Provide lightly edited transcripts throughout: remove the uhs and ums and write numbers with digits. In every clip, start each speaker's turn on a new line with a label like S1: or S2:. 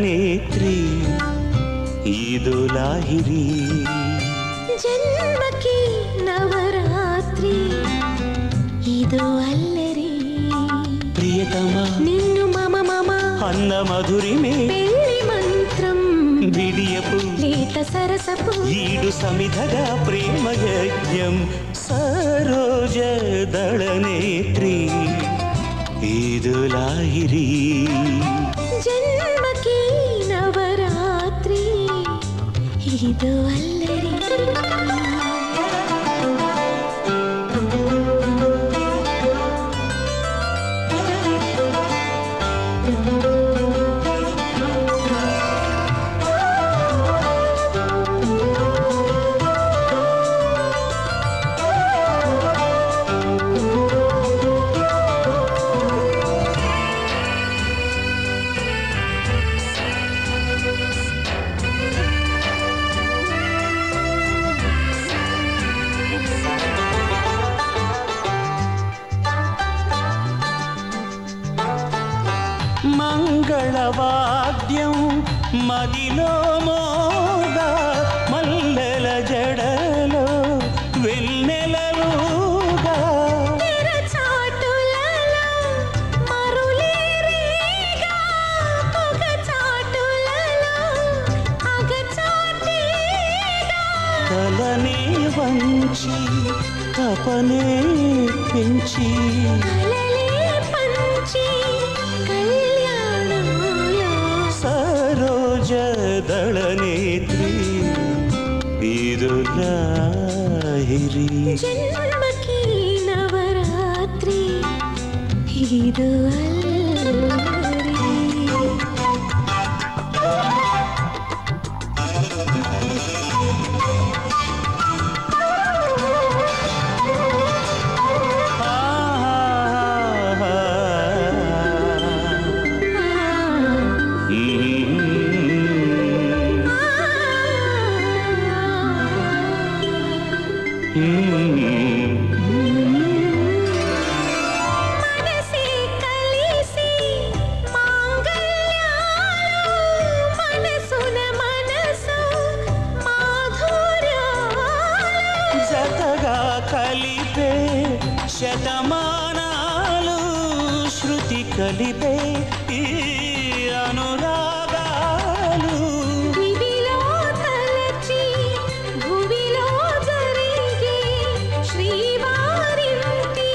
S1: దళనేత్రి ఇదో లాహిరి
S2: జన్మకి నవరాత్రి ఇదో అల్లరి
S1: ప్రియతమా
S2: నిన్ను మమ మమ
S1: అన్న మధురిమే
S2: పెళ్లి మంత్రం
S1: విడియపు
S2: లేత సరసపు
S1: ఈడు సమిధగా ప్రేమ యజ్ఞం సరోజ దళనేత్రి ఇదో లాహిరి
S2: జన్మకి నవరాత్రి ఇదో అల్లరి
S1: మంగళవాద్యం మదిలో మోగా మల్లెల జడలో వెన్నెలలుగా
S2: తెరచాటులలో మరులేరేగా పొగచాటులలో అగచాటిగా
S1: తలనే వంచి తపనే పెంచి
S2: కలలే పంచి కళ్యాణంలో
S1: సరోజ దళనేత్రి ఇదో లాహిరి
S2: జన్మకి నవరాత్రి ఇదో అల్లరి మనసే కలిసి మాంగళ్యాలు మనసున మనసు మాధుర్యాలు
S1: జతగా కలిపే శతమానాలు శృతి కలిపే ఈ అనురాగాలు
S2: విధిలో తలచి భువిలో జరిగే శ్రీవారింటి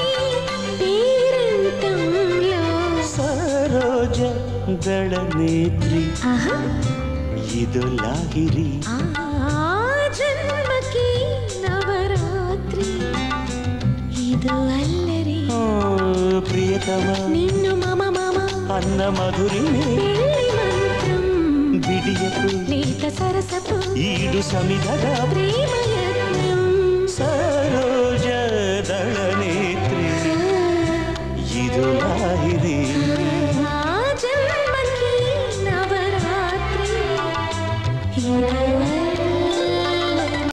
S2: పేరంతంలో
S1: సరోజ దళనేత్రి
S2: ఆహా
S1: ఇదో లాహిరి
S2: ఆ జన్మకి నవరాత్రి ఇదో అల్లరి
S1: ఓ ప్రియతమా
S2: నిన్ను మమ మమ
S1: అన్న మధురిమే
S2: పెళ్లి మంత్రం
S1: విడియపు
S2: లేత సరసపు
S1: ఈడు సమిధగా
S2: ప్రేమ యజ్ఞం
S1: సరోజ దళనేత్రి ఇదో లాహిరి
S2: ఆ జన్మకి నవరాత్రి ఇదో